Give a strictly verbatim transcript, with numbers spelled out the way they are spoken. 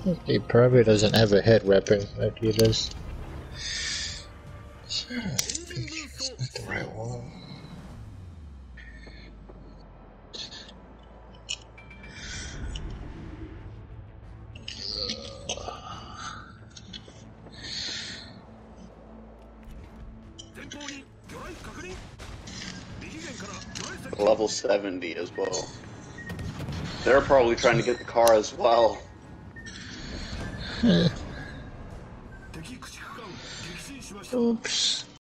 He probably doesn't have a head weapon like he does. It's not the right one. Level seventy as well. They're probably trying to get the car as well. Oops.